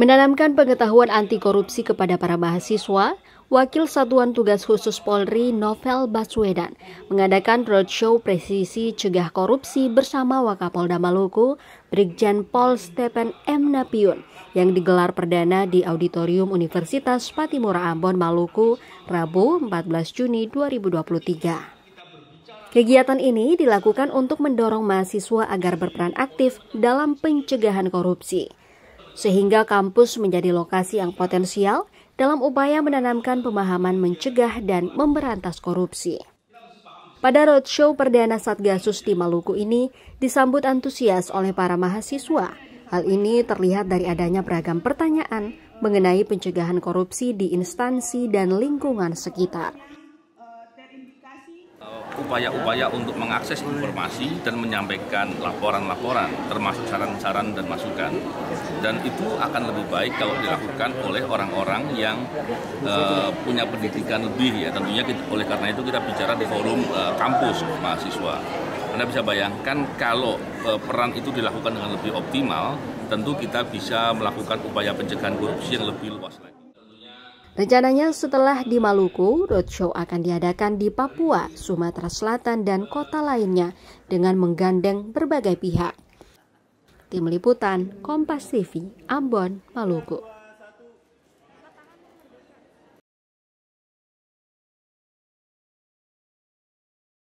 Menanamkan pengetahuan anti korupsi kepada para mahasiswa, Wakil Satuan Tugas Khusus Polri Novel Baswedan mengadakan roadshow presisi cegah korupsi bersama Wakapolda Maluku, Brigjen Pol Stephen M. Napiun, yang digelar perdana di Auditorium Universitas Patimura Ambon, Maluku, Rabu 14 Juni 2023. Kegiatan ini dilakukan untuk mendorong mahasiswa agar berperan aktif dalam pencegahan korupsi, sehingga kampus menjadi lokasi yang potensial dalam upaya menanamkan pemahaman mencegah dan memberantas korupsi. Pada roadshow perdana Satgasus di Maluku ini disambut antusias oleh para mahasiswa. Hal ini terlihat dari adanya beragam pertanyaan mengenai pencegahan korupsi di instansi dan lingkungan sekitar. Upaya-upaya untuk mengakses informasi dan menyampaikan laporan-laporan termasuk saran-saran dan masukan, dan itu akan lebih baik kalau dilakukan oleh orang-orang yang punya pendidikan lebih, ya tentunya oleh karena itu kita bicara di forum kampus mahasiswa. Anda bisa bayangkan kalau peran itu dilakukan dengan lebih optimal, tentu kita bisa melakukan upaya pencegahan korupsi yang lebih luas lagi. Rencananya setelah di Maluku, roadshow akan diadakan di Papua, Sumatera Selatan, dan kota lainnya dengan menggandeng berbagai pihak. Tim Liputan, Kompas TV, Ambon, Maluku.